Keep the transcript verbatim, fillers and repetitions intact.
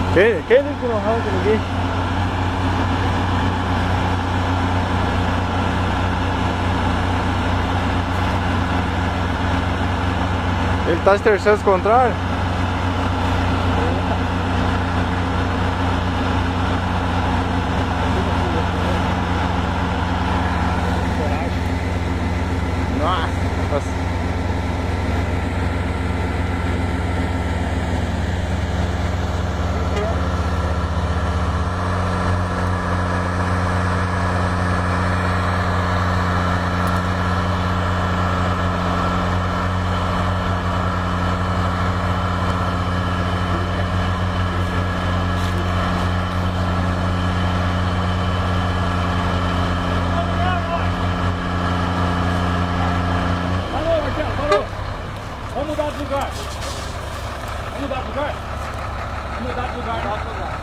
Quem, quem disse que não arranca ninguém? Ele tá esterçando o contrário? Nossa! Vamos mudar de lugar. Vamos mudar de lugar? Vamos mudar de lugar.